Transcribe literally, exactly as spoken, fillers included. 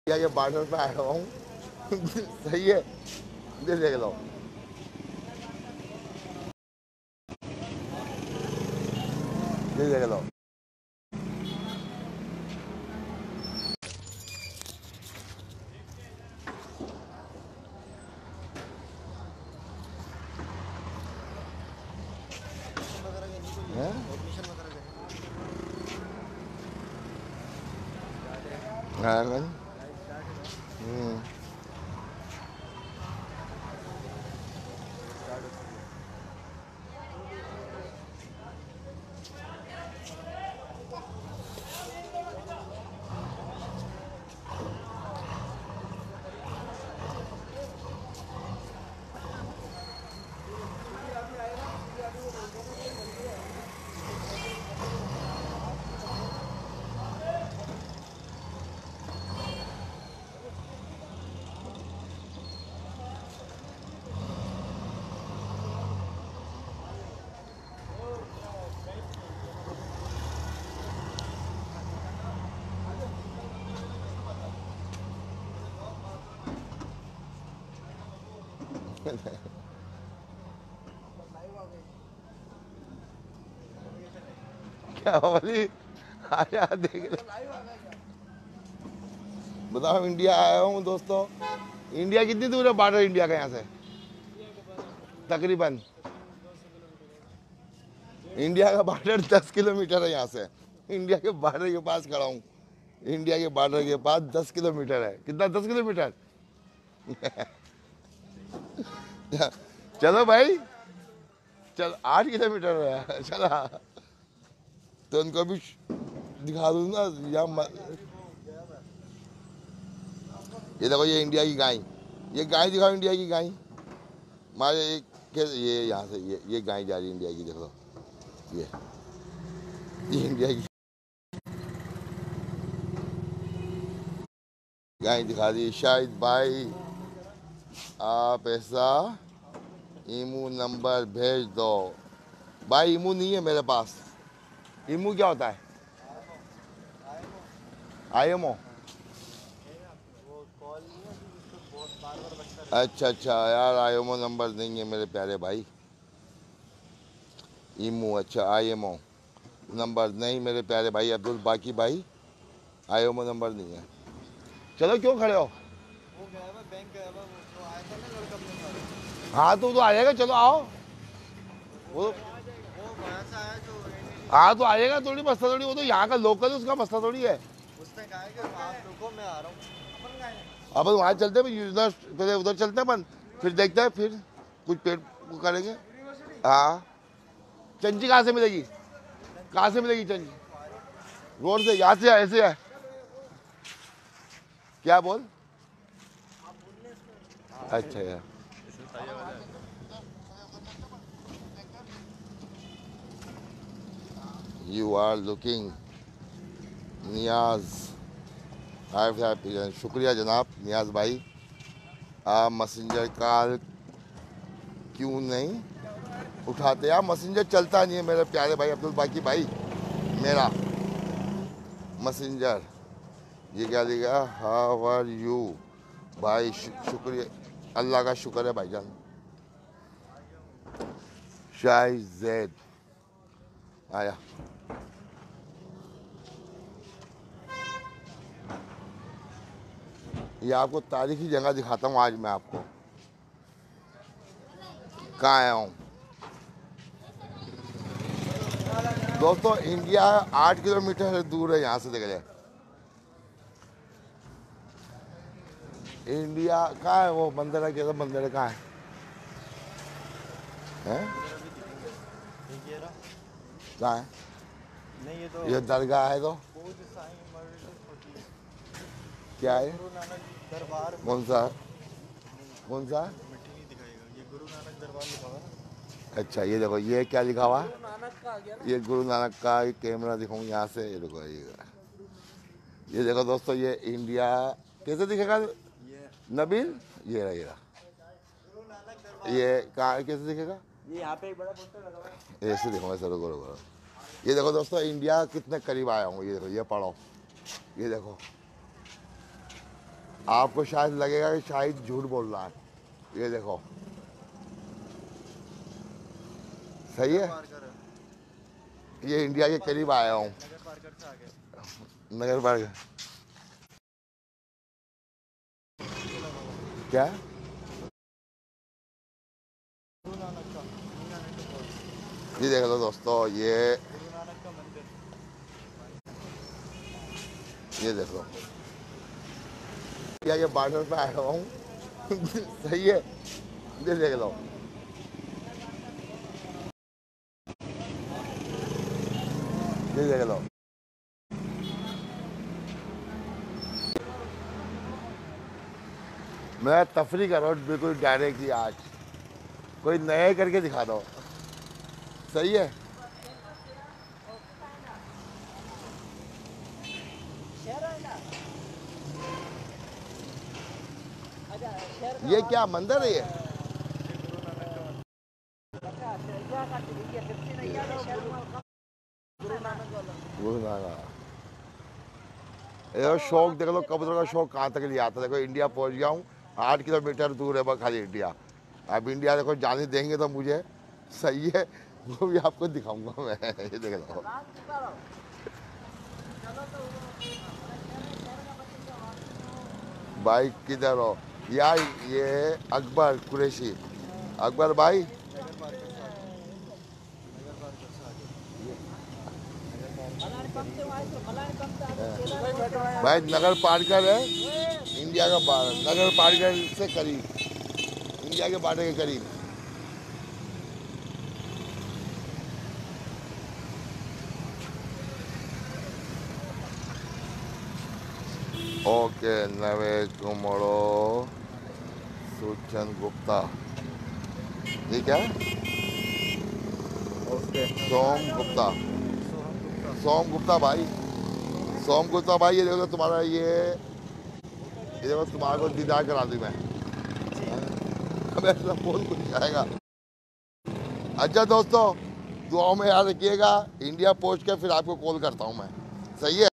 India के border पे आया हुआ हूँ। सही है, ये देख लो, ये देख लो। हैं? हाँ, हाँ। हम्म। क्या बोली? आया देख लो। बताओ, इंडिया आया हूँ दोस्तों। इंडिया कितनी दूर है बॉर्डर इंडिया का यहाँ से? तकरीबन इंडिया का बॉर्डर दस किलोमीटर है यहाँ से। इंडिया के बॉर्डर के पास खड़ा हूँ। इंडिया के बॉर्डर के पास दस किलोमीटर है। कितना? दस किलोमीटर। चलो भाई, चल आठ किलोमीटर है, चला। तो उनको भी दिखा दूँ ना यहाँ म... ये देखो, ये इंडिया की गाय। ये गाय दिखाओ, इंडिया की गाय। मारे एक ये यहाँ से ये ये गाय जा रही है इंडिया की, देखो। ये ये इंडिया की गाय दिखा दी। शायद भाई आप ऐसा ईमू नंबर भेज दो। भाई ईमू नहीं है मेरे पास। ईमू क्या होता है? आईएमओ। अच्छा अच्छा यार, आईएमओ नंबर नहीं है मेरे प्यारे भाई। ईमू, अच्छा आईएमओ नंबर नहीं मेरे प्यारे भाई अब्दुल बाकी भाई। आईएमओ नंबर नहीं है। चलो, क्यों खड़े हो? वो गया है बैंक गया है, वो तो आया था ना लड़का अपने साथ। हाँ तो वो तो आ जाएगा, चलो आओ। वो वो वहाँ से आया जो। हाँ तो आएगा, थोड़ी मसला थोड़ी, वो तो यहाँ का लोकल है, उसका मसला थोड़ी है। उसने कहा है कि आप रुको मैं आ रहा हूँ। अपन वहाँ चलते हैं, उधर पहले उधर चलते हैं अपन, फिर देखते हैं, फिर कुछ पेड़ करेंगे। हाँ, चंची कहाँ से मिलेगी? कहाँ से मिलेगी चंची? रोड से, यहाँ से ऐसे है। क्या बोल? अच्छा यार, यू आर लुकिंग नियाज। शुक्रिया जनाब नियाज भाई। आप मैसेंजर कॉल क्यों नहीं उठाते? आप मैसेंजर चलता नहीं है मेरे प्यारे भाई अब्दुल बाकी भाई। मेरा मैसेंजर ये क्या लिखा? हाउ आर यू भाई? शुक्रिया, अल्लाह का शुक्र है भाईजान। शाय जैद आया। ये आपको तारीखी जगह दिखाता हूँ आज मैं आपको। कहाँ आया हूँ दोस्तों? इंडिया आठ किलोमीटर दूर है यहाँ से, देख जाए। इंडिया कहाँ है? वो बंदर है, कैसा बंदर है? कहाँ है, है? कहाँ है? नहीं, ये तो ये दरगाह है। तो क्या है? दरबार। कौन सा? कौन सा? ये गुरु नानक दरबार लिखा हुआ है। अच्छा, ये देखो, ये क्या लिखा हुआ? ये गुरु नानक का कैमरा दिखाऊं यहाँ से? ये देखो, ये ये देखो दोस्तों, ये इंडिया कैसे दिखेगा नबील? ये रहा, ये रहा। ये कहाँ कैसे दिखेगा? ये यहाँ पे एक बड़ा पोस्टर लगा हुआ है। ऐसे देखो, ऐसे रुको रुको। ये देखो दोस्तों, इंडिया कितने करीब आया हूँ। ये देखो, ये पढ़ो, ये देखो, आपको शायद लगेगा कि शायद झूठ बोल रहा है, ये देखो सही है। ये इंडिया के करीब आया हूँ, नगर पार्क क्या ये देख लो दोस्तों, ये ये देख लो इंडिया के बॉर्डर पे आया हूँ सही है, ये देख लो ये देख लो। मैं तफरी कर रहा हूँ बिल्कुल डायरेक्टली, आज कोई नए करके दिखा दो, सही है। ये क्या मंदिर है ये? गुरु नानक, ये शौक देख लो, कबूतरों का शौक कहाँ तक ले आता है। देखो इंडिया पहुंच गया हूँ, आठ किलोमीटर दूर है बस खाली इंडिया। अब इंडिया देखो जाने देंगे तो मुझे, सही है, वो भी आपको दिखाऊंगा मैं ये देख लो। भाई किधर हो यार? ये अकबर कुरैशी, अकबर भाई भाई नगर पार्कर है, इंडिया का बार नगर पार्कर से करीब, इंडिया के बॉर्डर के करीब। ओके, नवे कुमड़ो सुचन गुप्ता, ठीक है, ओके सोम गुप्ता, सोम गुप्ता भाई, सोम गुप्ता भाई, ये देखो तुम्हारा, ये ये देखो तुम्हारे को दीदार करा दूँ मैं, अब ऐसा फोन कुछ जाएगा। अच्छा दोस्तों, दुआओं में याद रखिएगा, इंडिया पहुंच के फिर आपको कॉल करता हूँ मैं, सही है।